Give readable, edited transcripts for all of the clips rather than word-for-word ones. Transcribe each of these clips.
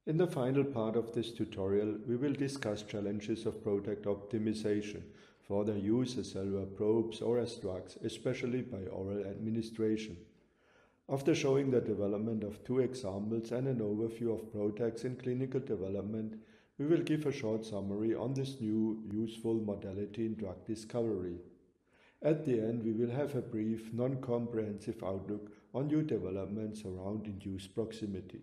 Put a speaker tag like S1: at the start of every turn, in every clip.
S1: In the final part of this tutorial, we will discuss challenges of PROTAC optimization for their use as cellular probes or as drugs, especially by oral administration. After showing the development of two examples and an overview of PROTACs in clinical development, we will give a short summary on this new useful modality in drug discovery. At the end, we will have a brief, non-comprehensive outlook on new developments around induced proximity.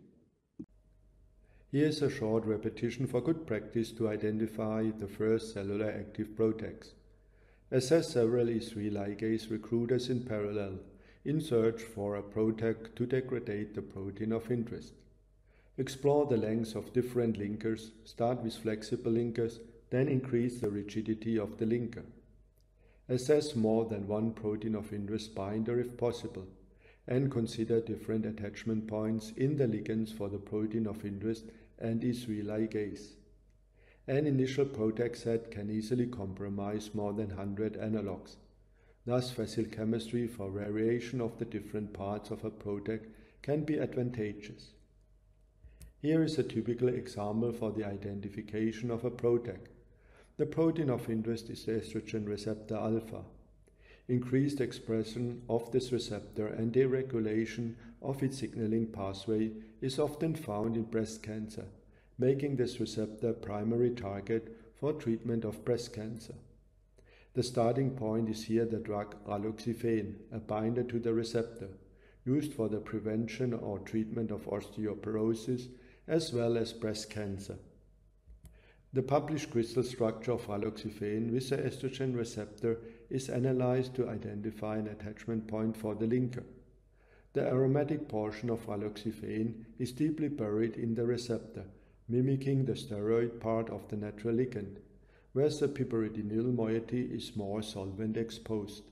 S1: Here is a short repetition for good practice to identify the first cellular active PROTACs. Assess several E3 ligase recruiters in parallel in search for a PROTAC to degrade the protein of interest. Explore the lengths of different linkers, start with flexible linkers, then increase the rigidity of the linker. Assess more than one protein of interest binder if possible, and consider different attachment points in the ligands for the protein of interest and E3 ligase. An initial PROTAC set can easily comprise more than 100 analogues. Thus, facile chemistry for variation of the different parts of a PROTAC can be advantageous. Here is a typical example for the identification of a PROTAC. The protein of interest is the estrogen receptor alpha. Increased expression of this receptor and deregulation of its signaling pathway is often found in breast cancer, making this receptor a primary target for treatment of breast cancer. The starting point is here the drug raloxifene, a binder to the receptor, used for the prevention or treatment of osteoporosis as well as breast cancer. The published crystal structure of raloxifene with the estrogen receptor is analyzed to identify an attachment point for the linker. The aromatic portion of raloxifene is deeply buried in the receptor, mimicking the steroid part of the natural ligand, whereas the piperidonyl moiety is more solvent exposed.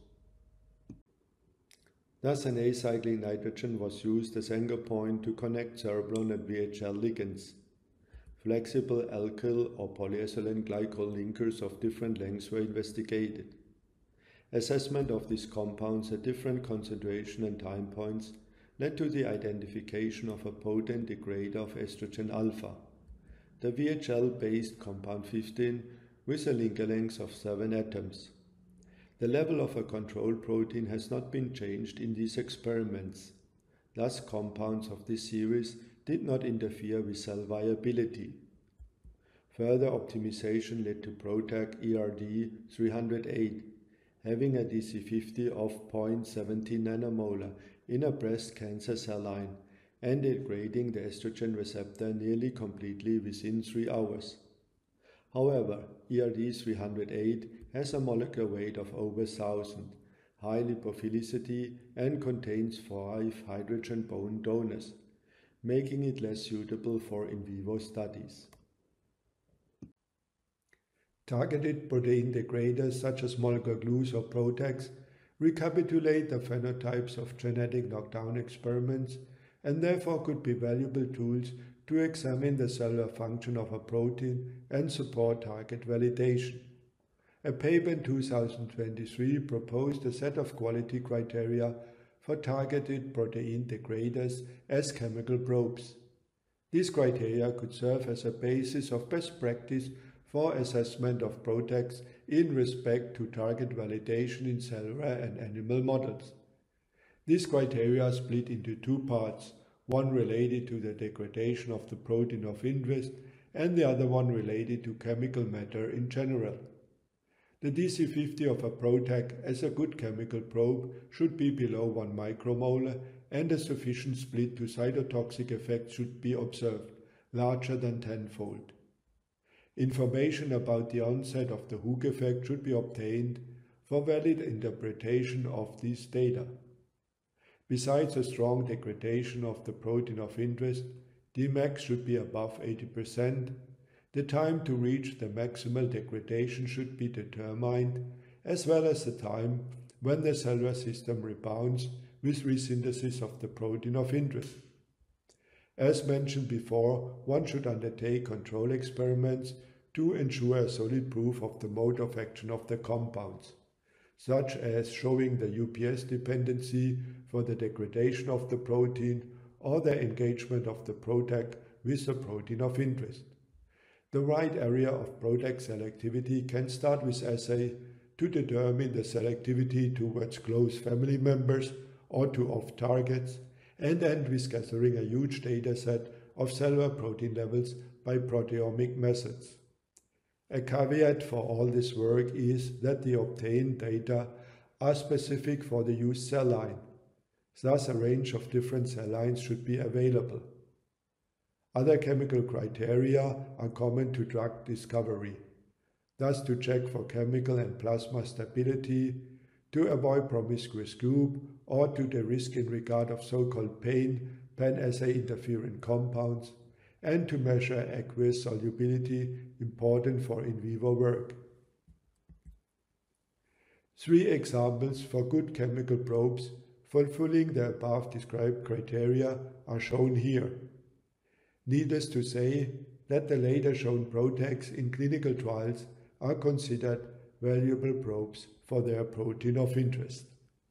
S1: Thus, an acyclic nitrogen was used as anchor point to connect cereblon and VHL ligands. Flexible alkyl or polyethylene glycol linkers of different lengths were investigated. Assessment of these compounds at different concentration and time points led to the identification of a potent degrader of estrogen alpha, the VHL-based compound 15 with a linker length of 7 atoms. The level of a control protein has not been changed in these experiments. Thus, compounds of this series did not interfere with cell viability. Further optimization led to PROTAC ERD 308, having a DC50 of 0.17 nanomolar in a breast cancer cell line and degrading the estrogen receptor nearly completely within 3 hours. However, ERD 308 has a molecular weight of over 1000, high lipophilicity, and contains 5 hydrogen bond donors, making it less suitable for in vivo studies. Targeted protein degraders such as molecular glues or PROTACs recapitulate the phenotypes of genetic knockdown experiments and therefore could be valuable tools to examine the cellular function of a protein and support target validation. A paper in 2023 proposed a set of quality criteria for targeted protein degraders as chemical probes. These criteria could serve as a basis of best practice for assessment of PROTACs in respect to target validation in cellular and animal models. These criteria are split into two parts, one related to the degradation of the protein of interest and the other one related to chemical matter in general. The DC50 of a PROTAC as a good chemical probe should be below 1 micromolar and a sufficient split to cytotoxic effect should be observed, larger than 10-fold. Information about the onset of the hook effect should be obtained for valid interpretation of these data. Besides a strong degradation of the protein of interest, Dmax should be above 80%. The time to reach the maximal degradation should be determined, as well as the time when the cellular system rebounds with resynthesis of the protein of interest. As mentioned before, one should undertake control experiments to ensure a solid proof of the mode of action of the compounds, such as showing the UPS dependency for the degradation of the protein or the engagement of the PROTAC with a protein of interest. The wide area of PROTAC selectivity can start with assay to determine the selectivity towards close family members or to off targets, and end with gathering a huge data set of cellular protein levels by proteomic methods. A caveat for all this work is that the obtained data are specific for the used cell line. Thus, a range of different cell lines should be available. Other chemical criteria are common to drug discovery, thus to check for chemical and plasma stability, to avoid promiscuous group, or to the risk in regard of so-called pan-assay interferon compounds, and to measure aqueous solubility, important for in vivo work. 3 examples for good chemical probes fulfilling the above described criteria are shown here. Needless to say that the later shown PROTACs in clinical trials are considered valuable probes for their protein of interest.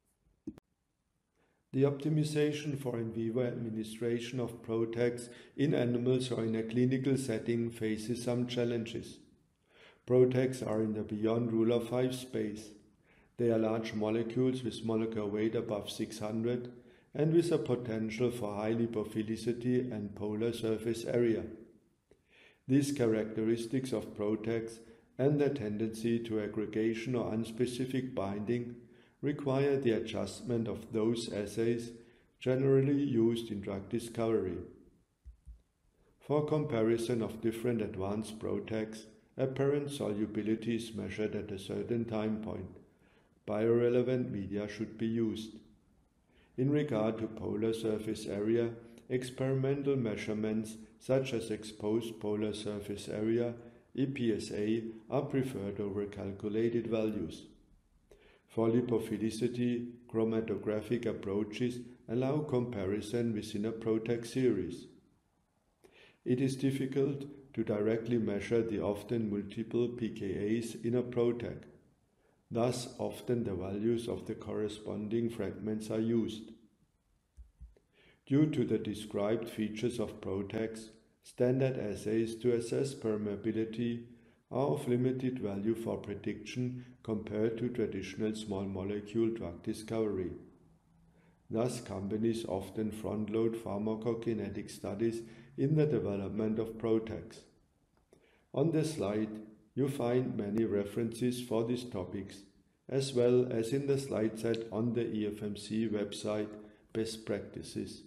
S1: The optimization for in vivo administration of PROTACs in animals or in a clinical setting faces some challenges. PROTACs are in the beyond rule of 5 space. They are large molecules with molecular weight above 600 and with a potential for high lipophilicity and polar surface area. These characteristics of PROTACs and their tendency to aggregation or unspecific binding require the adjustment of those assays generally used in drug discovery. For comparison of different advanced PROTACs, apparent solubility is measured at a certain time point. Biorelevant media should be used. In regard to polar surface area, experimental measurements such as exposed polar surface area, EPSA, are preferred over calculated values. For lipophilicity, chromatographic approaches allow comparison within a PROTAC series. It is difficult to directly measure the often multiple pKa's in a PROTAC. Thus, often the values of the corresponding fragments are used. Due to the described features of PROTACs, standard assays to assess permeability are of limited value for prediction compared to traditional small molecule drug discovery. Thus, companies often front-load pharmacokinetic studies in the development of PROTACs. On this slide, you find many references for these topics, as well as in the slide set on the EFMC website, Best Practices.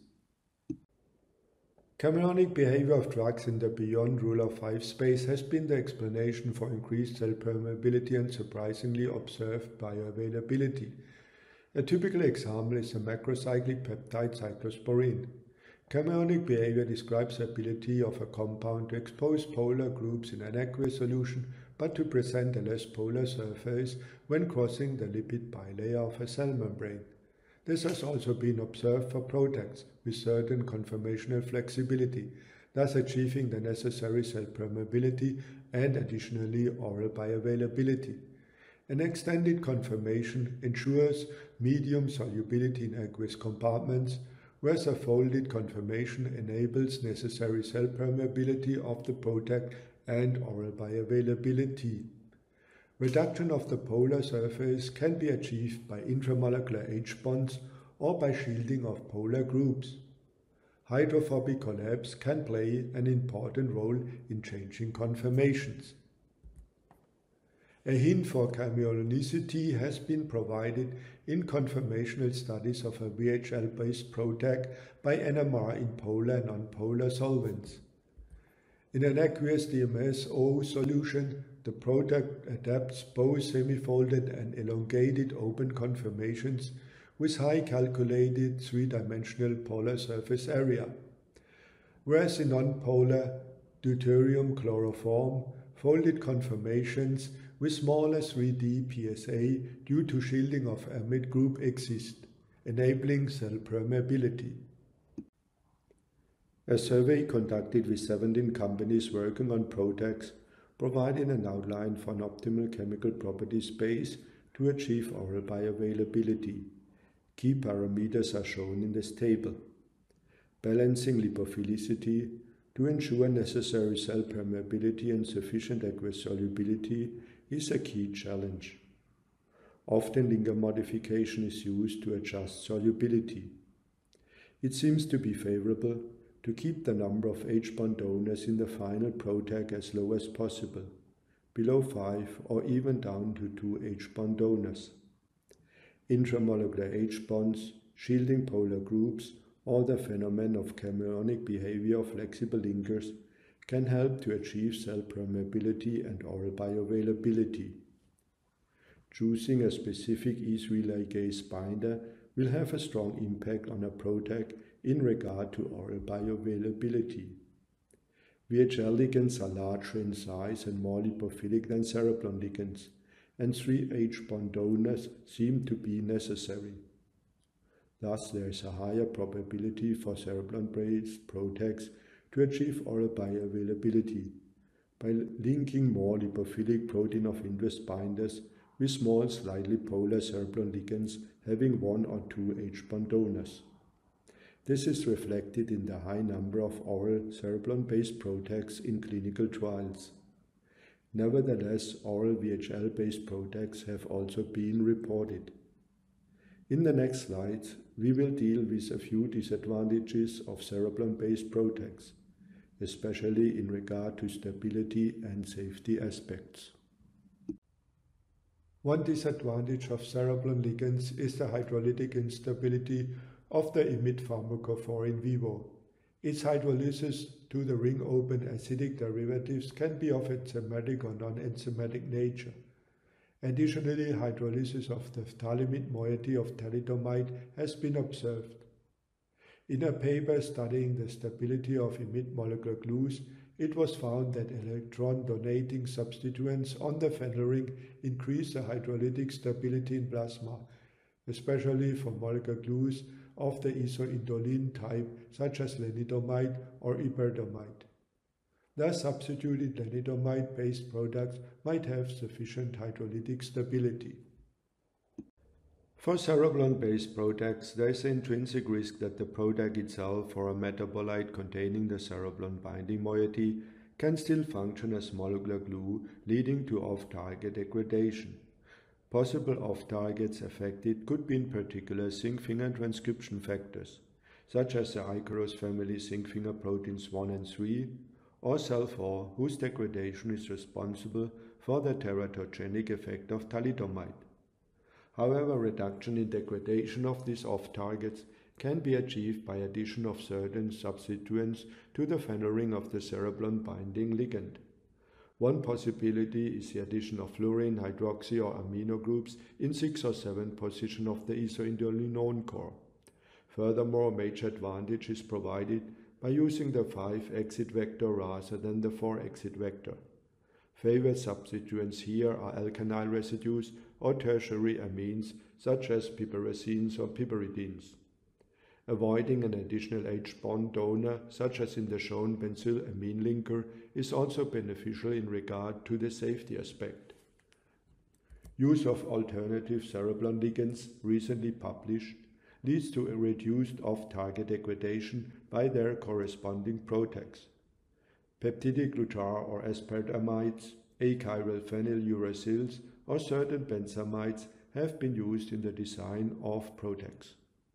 S1: Chimeric behavior of drugs in the beyond rule of 5 space has been the explanation for increased cell permeability and surprisingly observed bioavailability. A typical example is the macrocyclic peptide cyclosporine. Chimeric behavior describes the ability of a compound to expose polar groups in an aqueous solution, but to present a less polar surface when crossing the lipid bilayer of a cell membrane. This has also been observed for PROTACs with certain conformational flexibility, thus achieving the necessary cell permeability and additionally oral bioavailability. An extended conformation ensures medium solubility in aqueous compartments, whereas a folded conformation enables necessary cell permeability of the PROTAC and oral bioavailability. Reduction of the polar surface can be achieved by intramolecular H bonds or by shielding of polar groups. Hydrophobic collapse can play an important role in changing conformations. A hint for chemiolunicity has been provided in conformational studies of a VHL-based PROTAC by NMR in polar and nonpolar solvents. In an aqueous DMSO solution, the PROTAC adapts both semi-folded and elongated open conformations with high calculated three-dimensional polar surface area, whereas in nonpolar deuterium chloroform, folded conformations with smaller 3D PSA due to shielding of amide group exist, enabling cell permeability. A survey conducted with 17 companies working on PROTACs provided an outline for an optimal chemical property space to achieve oral bioavailability. Key parameters are shown in this table. Balancing lipophilicity, to ensure necessary cell permeability and sufficient aqueous solubility is a key challenge. Often linker modification is used to adjust solubility. It seems to be favorable to keep the number of H-bond donors in the final PROTAC as low as possible, below 5 or even down to 2 H-bond donors. Intramolecular H-bonds, shielding polar groups, or the phenomenon of cationic behavior of flexible linkers can help to achieve cell permeability and oral bioavailability. Choosing a specific E3 ligase binder will have a strong impact on a PROTAC in regard to oral bioavailability. VHL ligands are larger in size and more lipophilic than cereblon ligands, and 3 H-bond donors seem to be necessary. Thus, there is a higher probability for cereblon-based PROTACs to achieve oral bioavailability by linking more lipophilic protein of interest binders with small, slightly polar cereblon ligands having 1 or 2 H-bond donors. This is reflected in the high number of oral cereblon-based PROTACs in clinical trials. Nevertheless, oral VHL-based PROTACs have also been reported. In the next slides, we will deal with a few disadvantages of cereblon-based PROTACs, especially in regard to stability and safety aspects. One disadvantage of cereblon ligands is the hydrolytic instability of the IMiD pharmacophore in vivo. Its hydrolysis to the ring-open acidic derivatives can be of enzymatic or non-enzymatic nature. Additionally, hydrolysis of the phthalimid moiety of thalidomide has been observed. In a paper studying the stability of IMiD molecular glues, it was found that electron-donating substituents on the phenyl ring increase the hydrolytic stability in plasma, especially for molecular glues of the isoindolin type such as lenalidomide or iberdomide. Thus, substituted lenalidomide-based products might have sufficient hydrolytic stability. For cereblon-based PROTACs, there is an intrinsic risk that the PROTAC itself or a metabolite containing the cereblon binding moiety can still function as molecular glue, leading to off-target degradation. Possible off-targets affected could be in particular zinc finger transcription factors, such as the Icaros family zinc finger proteins 1 and 3, or cell4, whose degradation is responsible for the teratogenic effect of thalidomide. However, reduction in degradation of these off-targets can be achieved by addition of certain substituents to the phenyl ring of the cereblon binding ligand. One possibility is the addition of fluorine, hydroxy or amino groups in 6 or 7 position of the isoindolinone core. Furthermore, a major advantage is provided by using the 5-exit vector rather than the 4-exit vector. Favored substituents here are alkynyl residues or tertiary amines such as piperazines or piperidines. Avoiding an additional H-bond donor, such as in the shown benzylamine linker, is also beneficial in regard to the safety aspect. Use of alternative cereblon ligands, recently published, leads to a reduced off-target degradation by their corresponding PROTACs. Peptidic glutar or aspartamides, achiral phenyl uracils, or certain benzamides have been used in the design of PROTACs.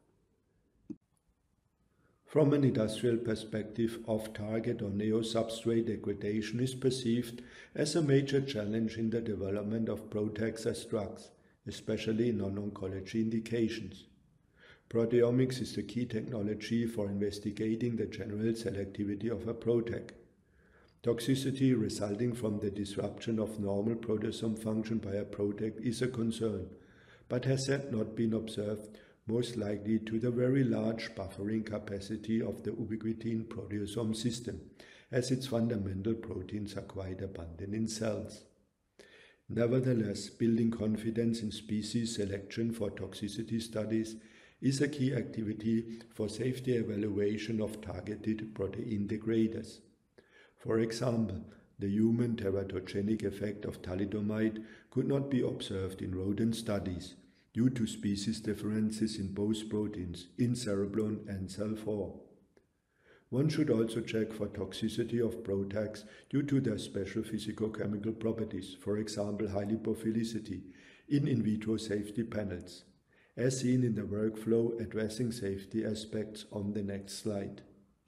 S1: From an industrial perspective, off-target or neo-substrate degradation is perceived as a major challenge in the development of PROTACs as drugs, especially in non-oncology indications. Proteomics is the key technology for investigating the general selectivity of a PROTAC. Toxicity resulting from the disruption of normal proteasome function by a PROTAC is a concern, but has yet not been observed, most likely to the very large buffering capacity of the ubiquitin proteasome system, as its fundamental proteins are quite abundant in cells. Nevertheless, building confidence in species selection for toxicity studies is a key activity for safety evaluation of targeted protein degraders. For example, the human teratogenic effect of thalidomide could not be observed in rodent studies due to species differences in both proteins, in cereblon and cell4. One should also check for toxicity of PROTACs due to their special physicochemical properties, for example high lipophilicity, in vitro safety panels, as seen in the workflow addressing safety aspects on the next slide.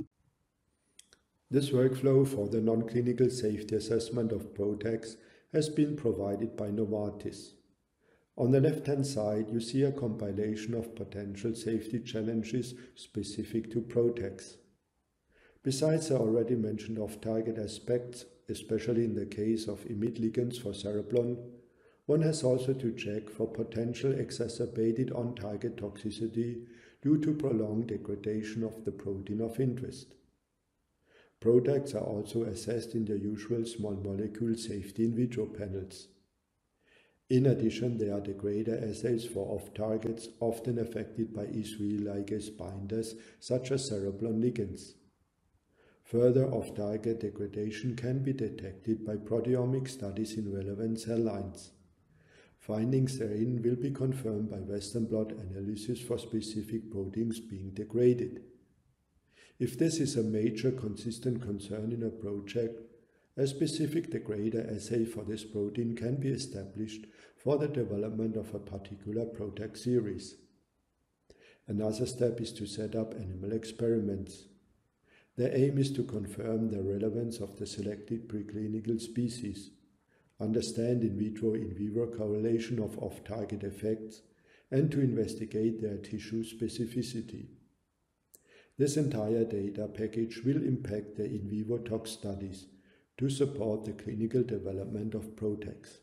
S1: This workflow for the non-clinical safety assessment of PROTACs has been provided by Novartis. On the left-hand side, you see a compilation of potential safety challenges specific to PROTACs. Besides the already mentioned off-target aspects, especially in the case of IMiD ligands for cereblon, one has also to check for potential exacerbated on-target toxicity due to prolonged degradation of the protein of interest. PROTACs are also assessed in the usual small molecule safety in vitro panels. In addition, there are degrader assays for off-targets often affected by E3 ligase binders such as cereblon ligands. Further off-target degradation can be detected by proteomic studies in relevant cell lines. Findings therein will be confirmed by Western blot analysis for specific proteins being degraded. If this is a major consistent concern in a project, a specific degrader assay for this protein can be established for the development of a particular PROTAC series. Another step is to set up animal experiments. The aim is to confirm the relevance of the selected preclinical species, understand in vitro in vivo correlation of off-target effects, and to investigate their tissue specificity. This entire data package will impact the in vivo tox studies to support the clinical development of PROTACs.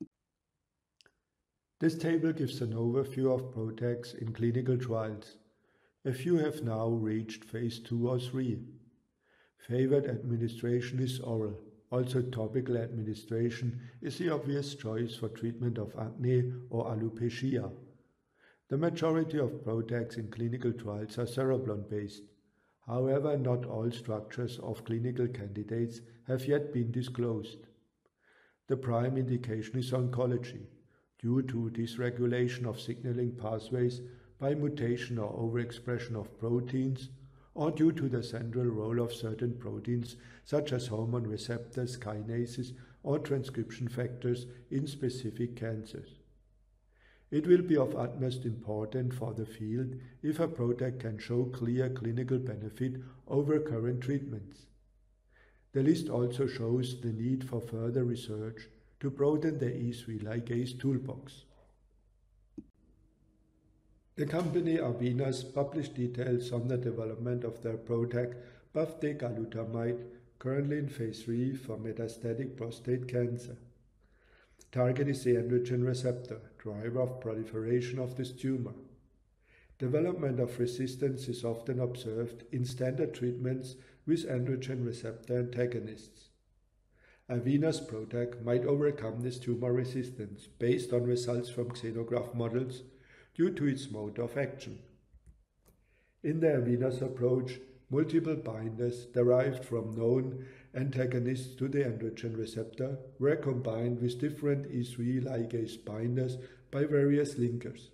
S1: This table gives an overview of PROTACs in clinical trials. A few have now reached phase 2 or 3. Favored administration is oral. Also topical administration is the obvious choice for treatment of acne or alopecia. The majority of PROTACs in clinical trials are cereblon-based. However, not all structures of clinical candidates have yet been disclosed. The prime indication is oncology, due to dysregulation of signaling pathways by mutation or overexpression of proteins, or due to the central role of certain proteins such as hormone receptors, kinases, or transcription factors in specific cancers. It will be of utmost importance for the field if a PROTAC can show clear clinical benefit over current treatments. The list also shows the need for further research to broaden the E3 ligase toolbox. The company Arvinas published details on the development of their PROTAC bavdegalutamide, currently in phase 3 for metastatic prostate cancer. Target is the androgen receptor, driver of proliferation of this tumor. Development of resistance is often observed in standard treatments with androgen receptor antagonists. Arvinas PROTAC might overcome this tumor resistance based on results from xenograft models due to its mode of action. In the Arvinas approach, multiple binders derived from known antagonists to the androgen receptor were combined with different E3 ligase binders by various linkers.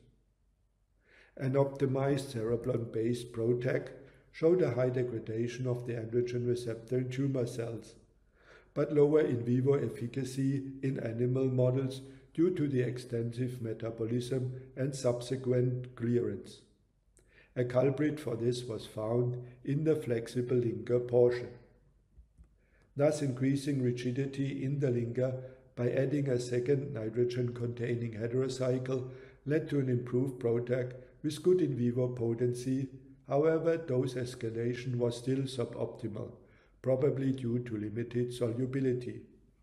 S1: An optimized cereblon-based PROTAC showed a high degradation of the androgen receptor in tumor cells, but lower in vivo efficacy in animal models due to the extensive metabolism and subsequent clearance. A culprit for this was found in the flexible linker portion. Thus, increasing rigidity in the linker by adding a second nitrogen-containing heterocycle led to an improved PROTAC with good in vivo potency. However, dose escalation was still suboptimal, probably due to limited solubility.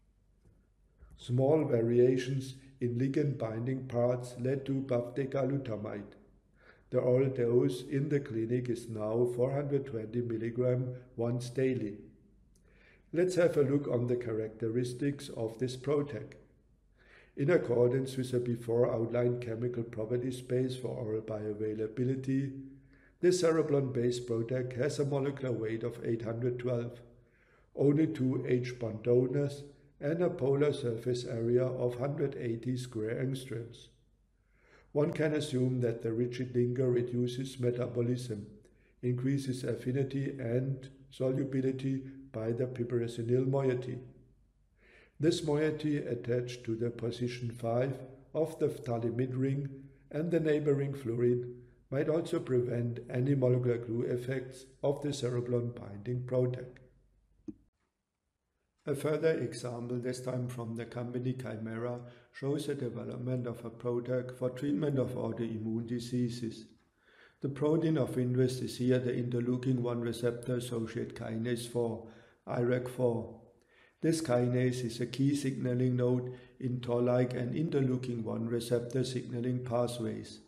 S1: Small variations in ligand binding parts led to bavdegalutamide. The oral dose in the clinic is now 420 mg once daily. Let's have a look on the characteristics of this PROTAC. In accordance with the before outlined chemical property space for oral bioavailability, this cereblon-based PROTAC has a molecular weight of 812, only 2 H-bond donors, and a polar surface area of 180 square angstroms. One can assume that the rigid linker reduces metabolism, increases affinity, and solubility by the piperesinil moiety. This moiety attached to the position 5 of the phthalimid ring and the neighboring fluorine might also prevent any molecular glue effects of the cereblon binding PROTAC. A further example, this time from the company Chimera, shows the development of a PROTAC for treatment of autoimmune diseases. The protein of interest is here the interleukin-1 receptor-associated kinase 4, IRAK4. This kinase is a key signaling node in toll-like and interleukin-1 receptor signaling pathways.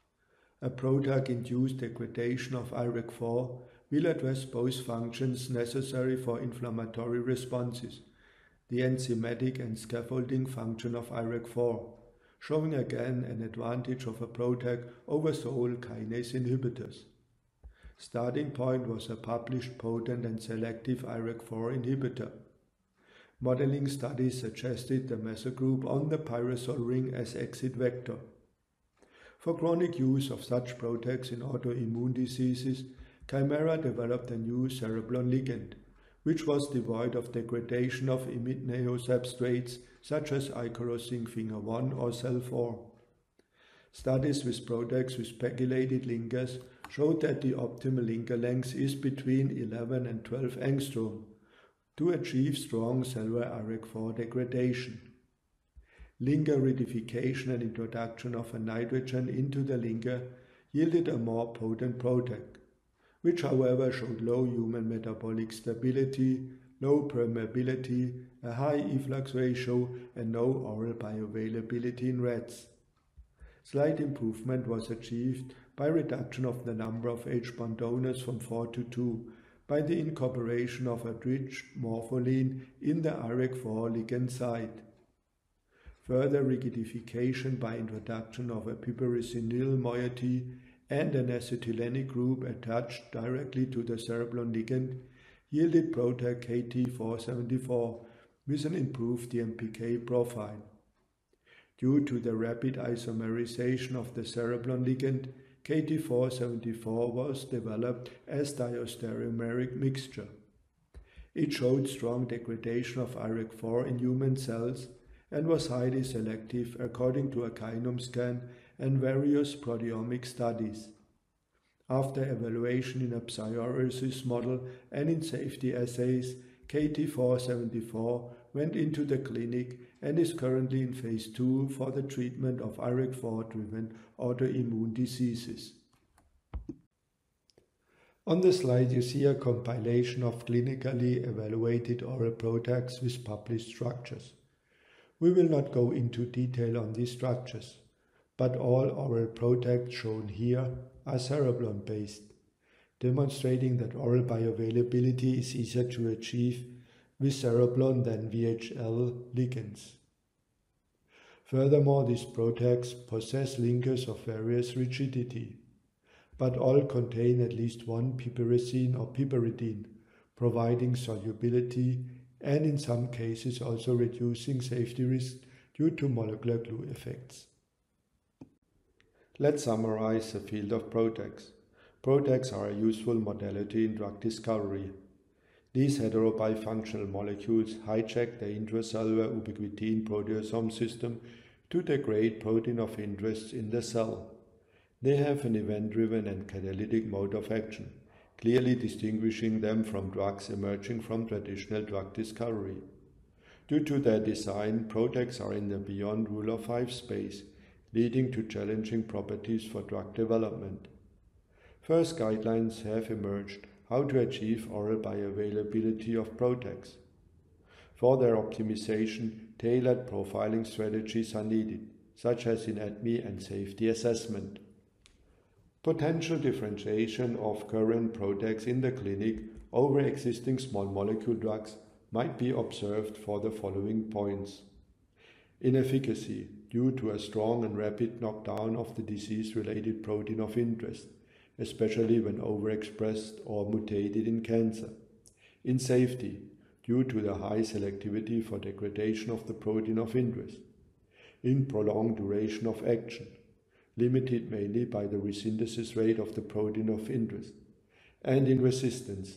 S1: A PROTAC-induced degradation of IRAK4 will address both functions necessary for inflammatory responses, the enzymatic and scaffolding function of IRAK4, showing again an advantage of a PROTAC over sole kinase inhibitors. Starting point was a published potent and selective IRAK4 inhibitor. Modeling studies suggested the mesogroup on the pyrosol ring as exit vector. For chronic use of such PROTACs in autoimmune diseases, Chimera developed a new cereblon ligand, which was devoid of degradation of imidneo substrates such as icorosine finger 1 or cell4. Studies with PROTACs with pegylated linkers showed that the optimal linker length is between 11 and 12 angstrom to achieve strong cellular IRAK4 degradation. Linker ridification and introduction of a nitrogen into the linker yielded a more potent PROTAC, which however showed low human metabolic stability, low permeability, a high efflux ratio, and no oral bioavailability in rats. Slight improvement was achieved by reduction of the number of H-bond donors from 4 to 2 by the incorporation of a rich morpholine in the IRAK4 ligand site. Further rigidification by introduction of a piperesinil moiety and an acetylenic group attached directly to the cereblon ligand yielded PROTAC KT474 with an improved DMPK profile. Due to the rapid isomerization of the cereblon ligand, KT474 was developed as diastereomeric mixture. It showed strong degradation of IRAK4 in human cells and was highly selective according to a kinome scan and various proteomic studies. After evaluation in a psoriasis model and in safety assays, KT474 went into the clinic and is currently in phase 2 for the treatment of IRAK4-driven autoimmune diseases. On the slide you see a compilation of clinically evaluated oral PROTACs with published structures. We will not go into detail on these structures, but all oral PROTACs shown here are cereblon-based, demonstrating that oral bioavailability is easier to achieve with cereblon than VHL ligands. Furthermore, these PROTACs possess linkers of various rigidity, but all contain at least one piperazine or piperidine, providing solubility and in some cases also reducing safety risk due to molecular glue effects. Let's summarize the field of PROTACs. PROTACs are a useful modality in drug discovery. These heterobifunctional molecules hijack the intracellular ubiquitin proteasome system to degrade protein of interest in the cell. They have an event-driven and catalytic mode of action, clearly distinguishing them from drugs emerging from traditional drug discovery. Due to their design, PROTACs are in the beyond rule of 5 space, leading to challenging properties for drug development. First guidelines have emerged how to achieve oral bioavailability of PROTACs. For their optimization, tailored profiling strategies are needed, such as in ADME and safety assessment. Potential differentiation of current PROTACs in the clinic over existing small molecule drugs might be observed for the following points. In efficacy, due to a strong and rapid knockdown of the disease-related protein of interest, especially when overexpressed or mutated in cancer. In safety, due to the high selectivity for degradation of the protein of interest. In prolonged duration of action, limited mainly by the resynthesis rate of the protein of interest. And in resistance,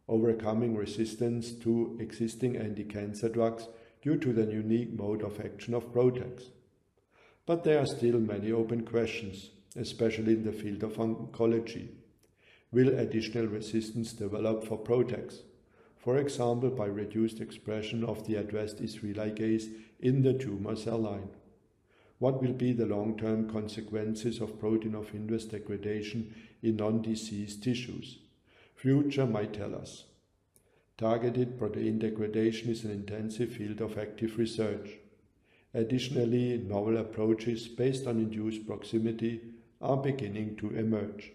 S1: overcoming resistance to existing anti-cancer drugs due to the unique mode of action of PROTACs. But there are still many open questions, especially in the field of oncology. Will additional resistance develop for PROTACs, for example by reduced expression of the addressed E3 ligase in the tumor cell line? What will be the long-term consequences of protein of interest degradation in non-diseased tissues? Future might tell us. Targeted protein degradation is an intensive field of active research. Additionally, novel approaches based on induced proximity are beginning to emerge.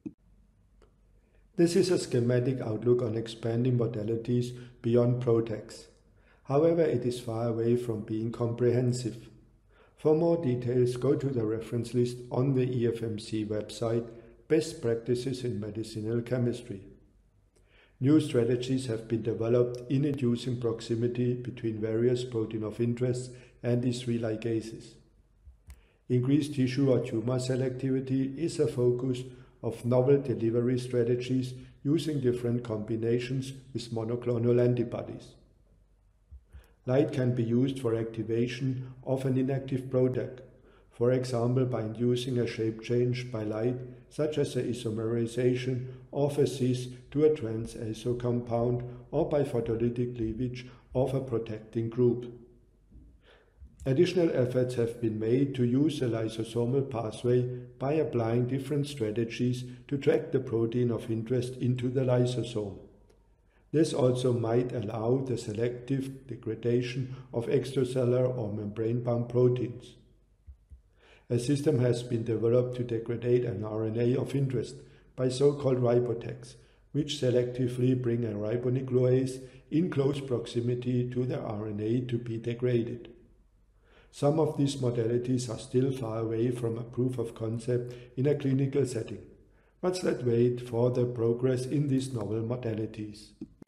S1: This is a schematic outlook on expanding modalities beyond PROTACs. However, it is far away from being comprehensive. For more details, go to the reference list on the EFMC website, Best Practices in Medicinal Chemistry. New strategies have been developed in inducing proximity between various protein of interest and E3 ligases. Increased tissue or tumor selectivity is a focus of novel delivery strategies using different combinations with monoclonal antibodies. Light can be used for activation of an inactive PROTAC, for example by inducing a shape change by light, such as the isomerization of a cis to a trans-azo compound, or by photolytic cleavage of a protecting group. Additional efforts have been made to use the lysosomal pathway by applying different strategies to track the protein of interest into the lysosome. This also might allow the selective degradation of extracellular or membrane-bound proteins. A system has been developed to degrade an RNA of interest by so-called ribotacs, which selectively bring a ribonuclease in close proximity to the RNA to be degraded. Some of these modalities are still far away from a proof of concept in a clinical setting, but let's wait for the progress in these novel modalities.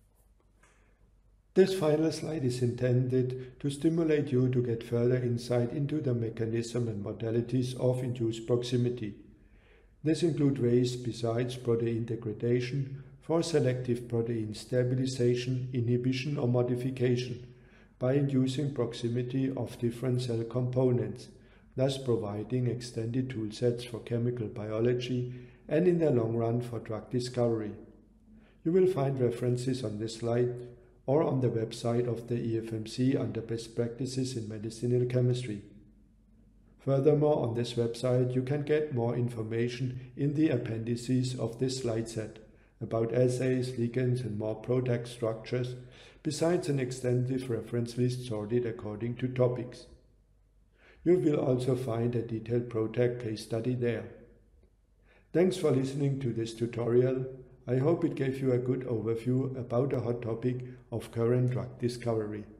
S1: This final slide is intended to stimulate you to get further insight into the mechanism and modalities of induced proximity. This includes ways besides protein degradation for selective protein stabilization, inhibition or modification by inducing proximity of different cell components, thus providing extended toolsets for chemical biology and in the long run for drug discovery. You will find references on this slide or on the website of the EFMC under Best Practices in Medicinal Chemistry. Furthermore, on this website you can get more information in the appendices of this slide set about assays, ligands and more PROTAC structures, besides an extensive reference list sorted according to topics. You will also find a detailed PROTAC case study there. Thanks for listening to this tutorial. I hope it gave you a good overview about a hot topic of current drug discovery.